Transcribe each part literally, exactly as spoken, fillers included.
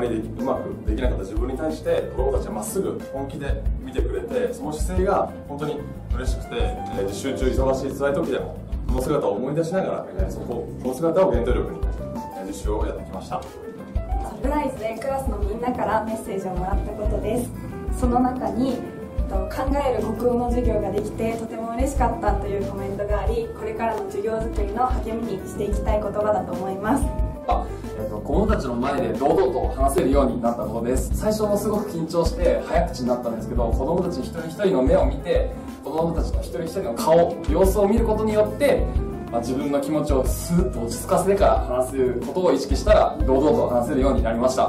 でうまくできなかった自分に対して子供たちはまっすぐ本気で見てくれて、その姿勢が本当に嬉しくて、えー、実習中忙しい辛い時でもその姿を思い出しながら、えー、そこその姿を原動力に、えー、実習をやってきました。 サプライズでクラスのみんなからメッセージをもらったことです。その中に考える国語の授業ができてとても嬉しかったというコメントがあり、これからの授業づくりの励みにしていきたい言葉だと思います。 あ、えっと、子供たちの前で堂々と話せるようになったことです。最初もすごく緊張して早口になったんですけど、子供たち一人一人の目を見て、子供たちの一人一人の顔、様子を見ることによって、まあ、自分の気持ちをスーッと落ち着かせてから話すことを意識したら堂々と話せるようになりました。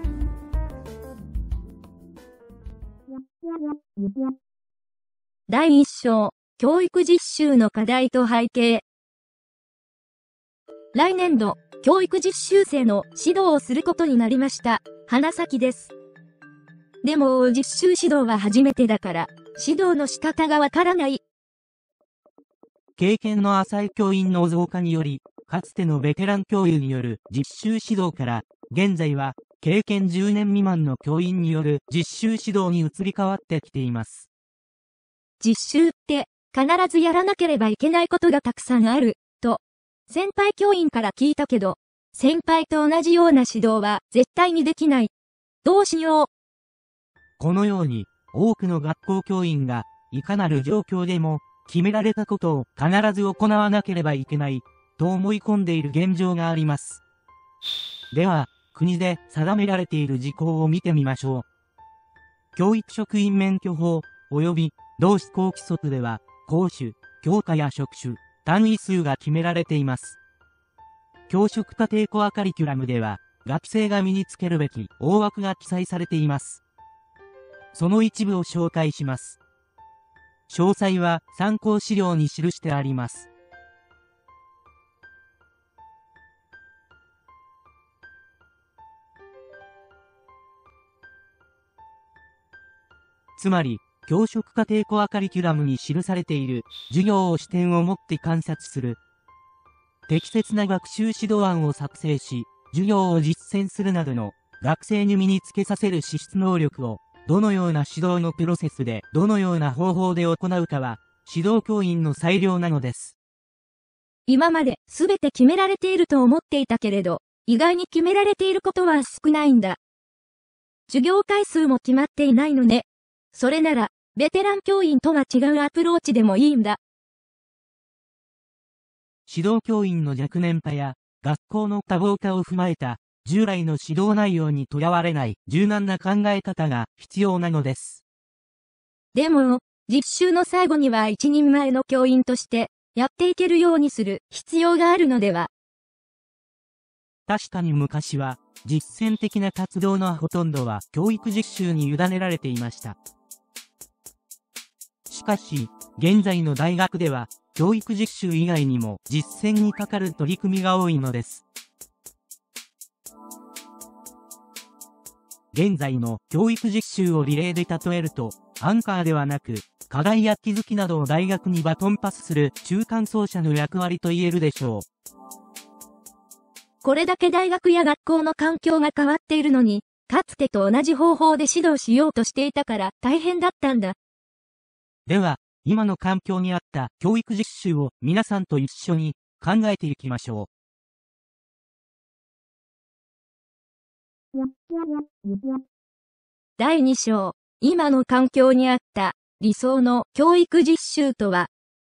だいいっ章、教育実習の課題と背景。来年度、教育実習生の指導をすることになりました。花咲です。でも、実習指導は初めてだから、指導の仕方がわからない。 経験の浅い教員の増加により、かつてのベテラン教諭による実習指導から、現在は経験じゅうねん未満の教員による実習指導に移り変わってきています。 実習って必ずやらなければいけないことがたくさんある、と、先輩教員から聞いたけど、先輩と同じような指導は絶対にできない。どうしよう。 このように、多くの学校教員が、いかなる状況でも、決められたことを必ず行わなければいけない、と思い込んでいる現状があります。では、国で定められている事項を見てみましょう。教育職員免許法、及び同施行規則では、講種、教科や職種、単位数が決められています。教職家庭コアカリキュラムでは、学生が身につけるべき大枠が記載されています。その一部を紹介します。詳細は参考資料に記してあります。つまり、教職家庭コアカリキュラムに記されている授業を視点を持って観察する。適切な学習指導案を作成し、授業を実践するなどの学生に身につけさせる資質能力を、どのような指導のプロセスでどのような方法で行うかは、指導教員の裁量なのです。 今まで全て決められていると思っていたけれど、意外に決められていることは少ないんだ。授業回数も決まっていないのね。それなら、ベテラン教員とは違うアプローチでもいいんだ。 指導教員の若年化や学校の多忙化を踏まえた従来の指導内容にとらわれない柔軟な考え方が必要なのです。 でも、実習の最後には一人前の教員としてやっていけるようにする必要があるのでは。 確かに昔は実践的な活動のほとんどは教育実習に委ねられていました。しかし、現在の大学では、教育実習以外にも実践にかかる取り組みが多いのです。現在の教育実習をリレーで例えると、アンカーではなく、課題や気づきなどを大学にバトンパスする中間走者の役割と言えるでしょう。 これだけ大学や学校の環境が変わっているのに、かつてと同じ方法で指導しようとしていたから大変だったんだ。 では、今の環境に合った教育実習を皆さんと一緒に考えていきましょう。だいに章、今の環境に合った理想の教育実習とは。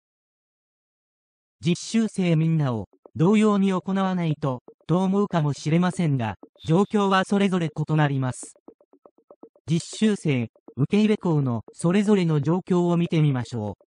実習生みんなを同様に行わないと、と思うかもしれませんが、状況はそれぞれ異なります。実習生、受け入れ校のそれぞれの状況を見てみましょう。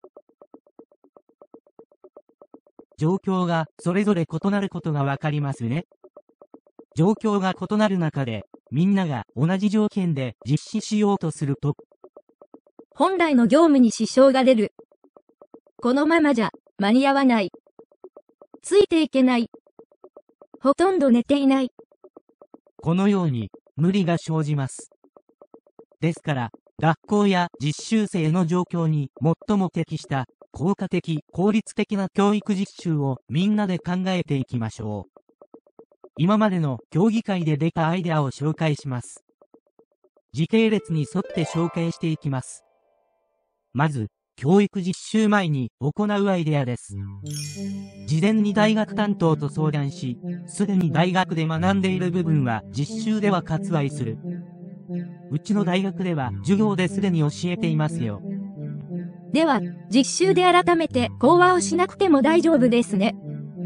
状況がそれぞれ異なることがわかりますね。状況が異なる中で、みんなが同じ条件で実施しようとすると、 本来の業務に支障が出る。このままじゃ間に合わない。ついていけない。ほとんど寝ていない。 このように無理が生じます。ですから、学校や実習生の状況に最も適した効果的、効率的な教育実習をみんなで考えていきましょう。 今までの協議会で出たアイデアを紹介します。時系列に沿って紹介していきます。まず、教育実習前に行うアイデアです。事前に大学担当と相談し、すでに大学で学んでいる部分は実習では割愛する。うちの大学では授業ですでに教えていますよ。 では、実習で改めて講話をしなくても大丈夫ですね。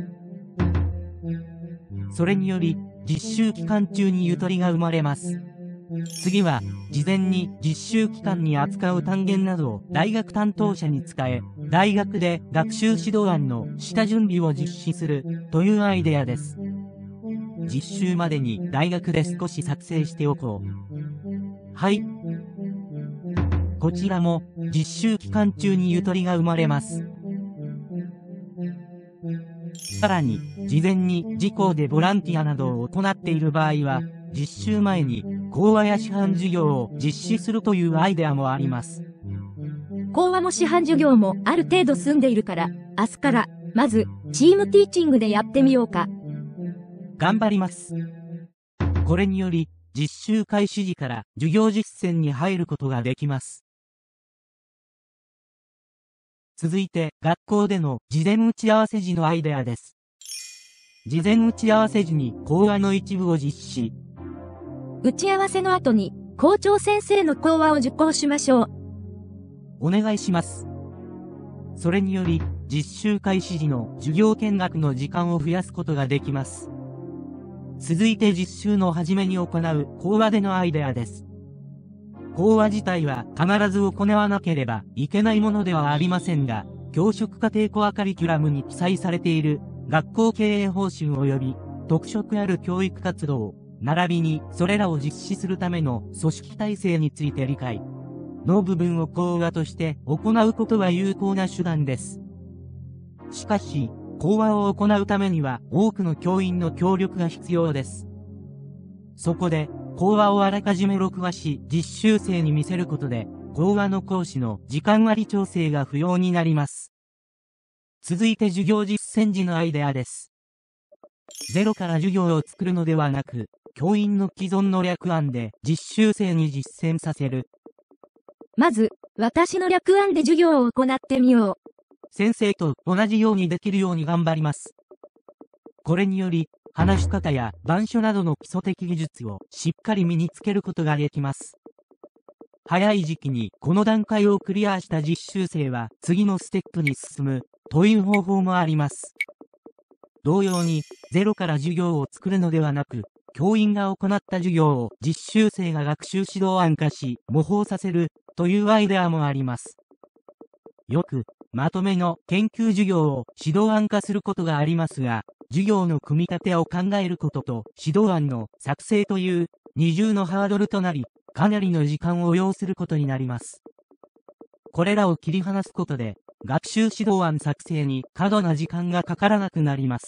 それにより、実習期間中にゆとりが生まれます。次は、事前に実習期間に扱う単元などを大学担当者に伝え、大学で学習指導案の下準備を実施するというアイデアです。実習までに大学で少し作成しておこう。はい。こちらも実習期間中にゆとりが生まれます。さらに、事前に自校でボランティアなどを行っている場合は、実習前に講話や師範授業を実施するというアイデアもあります。 講話も師範授業もある程度済んでいるから、明日から、まず、チームティーチングでやってみようか。 頑張ります。これにより、実習開始時から授業実践に入ることができます。続いて、学校での事前打ち合わせ時のアイデアです。事前打ち合わせ時に講話の一部を実施。 打ち合わせの後に、校長先生の講話を受講しましょう。 お願いします。それにより、実習開始時の授業見学の時間を増やすことができます。続いて実習の初めに行う講話でのアイデアです。講話自体は必ず行わなければいけないものではありませんが、教職課程コアカリキュラムに記載されている学校経営方針及び特色ある教育活動、並びにそれらを実施するための組織体制について理解の部分を講話として行うことは有効な手段です。しかし、講話を行うためには多くの教員の協力が必要です。そこで、講話をあらかじめ録画し実習生に見せることで、講話の講師の時間割調整が不要になります。続いて授業実践時のアイデアです。ゼロから授業を作るのではなく、教員の既存の略案で実習生に実践させる。 まず、私の略案で授業を行ってみよう。 先生と同じようにできるように頑張ります。これにより、話し方や板書などの基礎的技術をしっかり身につけることができます。早い時期にこの段階をクリアした実習生は次のステップに進むという方法もあります。同様に、ゼロから授業を作るのではなく、教員が行った授業を実習生が学習指導案化し、模倣させるというアイデアもあります。よく、まとめの研究授業を指導案化することがありますが、授業の組み立てを考えることと指導案の作成という二重のハードルとなり、かなりの時間を要することになります。これらを切り離すことで、学習指導案作成に過度な時間がかからなくなります。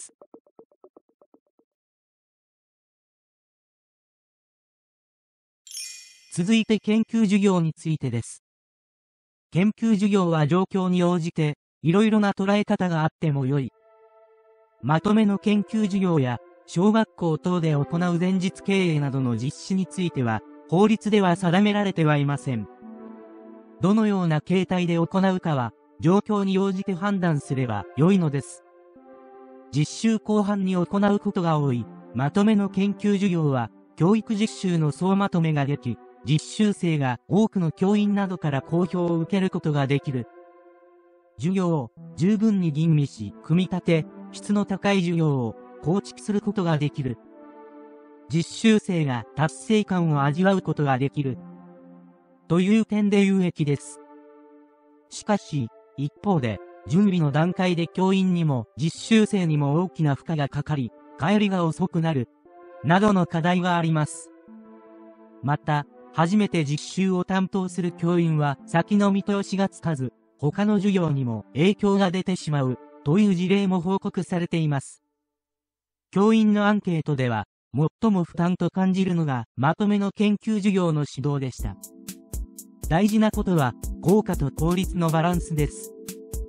続いて研究授業についてです。研究授業は状況に応じて、いろいろな捉え方があってもよい。まとめの研究授業や、小学校等で行う前日経営などの実施については、法律では定められてはいません。どのような形態で行うかは、状況に応じて判断すれば良いのです。実習後半に行うことが多い、まとめの研究授業は、教育実習の総まとめができ、実習生が多くの教員などから好評を受けることができる。授業を十分に吟味し、組み立て、質の高い授業を構築することができる。実習生が達成感を味わうことができる。という点で有益です。しかし、一方で、準備の段階で教員にも実習生にも大きな負荷がかかり、帰りが遅くなる。などの課題があります。また、初めて実習を担当する教員は先の見通しがつかず、他の授業にも影響が出てしまうという事例も報告されています。教員のアンケートでは、最も負担と感じるのがまとめの研究授業の指導でした。大事なことは効果と効率のバランスです。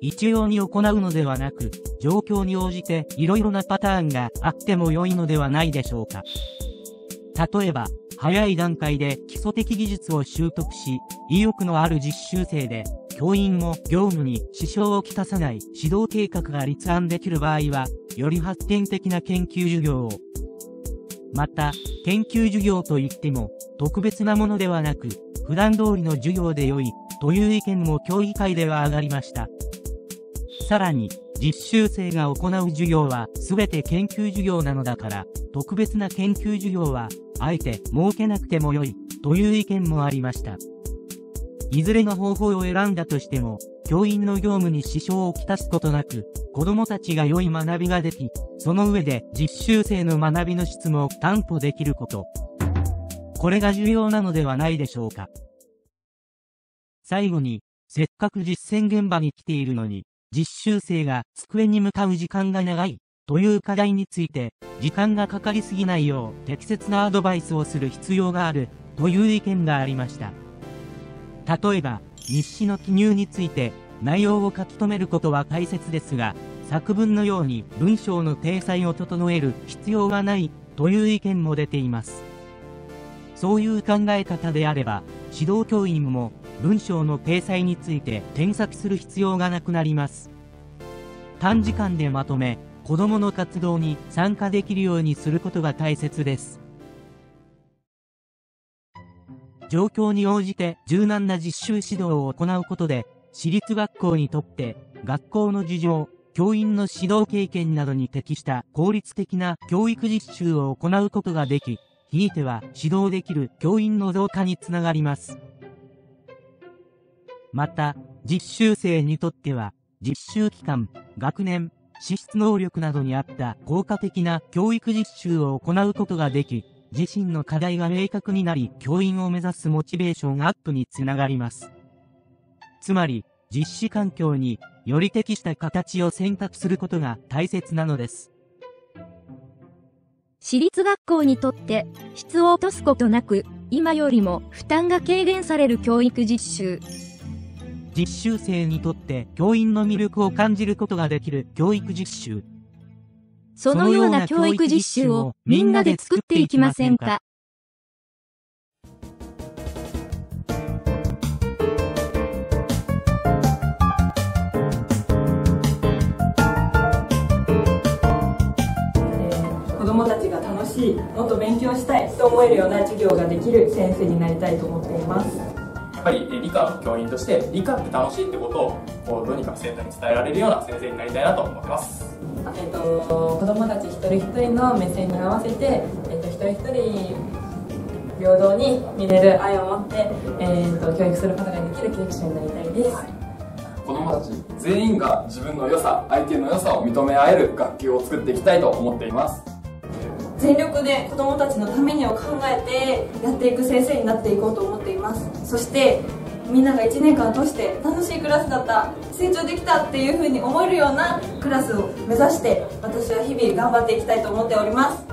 一様に行うのではなく、状況に応じていろいろなパターンがあっても良いのではないでしょうか。例えば、早い段階で基礎的技術を習得し、意欲のある実習生で、教員も業務に支障をきたさない指導計画が立案できる場合は、より発展的な研究授業を。また、研究授業といっても、特別なものではなく、普段通りの授業で良い、という意見も協議会では上がりました。さらに、実習生が行う授業は全て研究授業なのだから、特別な研究授業は、あえて設けなくても良い、という意見もありました。いずれの方法を選んだとしても、教員の業務に支障をきたすことなく、子供たちが良い学びができ、その上で実習生の学びの質も担保できること。これが重要なのではないでしょうか。最後に、せっかく実践現場に来ているのに、実習生が机に向かう時間が長い、という課題について、時間がかかりすぎないよう適切なアドバイスをする必要がある、という意見がありました。例えば、日誌の記入について、内容を書き留めることは大切ですが、作文のように文章の体裁を整える必要がない、という意見も出ています。そういう考え方であれば、指導教員も文章の体裁について添削する必要がなくなります。短時間でまとめ、子どもの活動に参加できるようにすることが大切です。状況に応じて柔軟な実習指導を行うことで、私立学校にとって学校の事情、教員の指導経験などに適した効率的な教育実習を行うことができ、ひいては指導できる教員の増加につながります。また、実習生にとっては、実習期間、学年、資質能力などに合った効果的な教育実習を行うことができ、自身の課題が明確になり、教員を目指すモチベーションアップにつながります。つまり、実施環境により適した形を選択することが大切なのです。 私立学校にとって質を落とすことなく、今よりも負担が軽減される教育実習。 実習生にとって教員の魅力を感じることができる教育実習。 そのような教育実習をみんなで作っていきませんか？ 子どもたちが楽しい、もっと勉強したいと思えるような授業ができる先生になりたいと思っています。 やっぱり理科の教員として理科って楽しいってことをこうどうにか生徒に伝えられるような先生になりたいなと思ってます。 えっと、子どもたち一人一人の目線に合わせて、えっと、一人一人平等に見れる愛を持って、えっと、教育することができる教育者になりたいです。 子どもたち全員が自分の良さ、相手の良さを認め合える学級を作っていきたいと思っています。 全力で子どもたちのためにを考えてやっていく先生になっていこうと思っています。そしてみんながいちねんかん通して楽しいクラスだった、成長できたっていうふうに思えるようなクラスを目指して私は日々頑張っていきたいと思っております。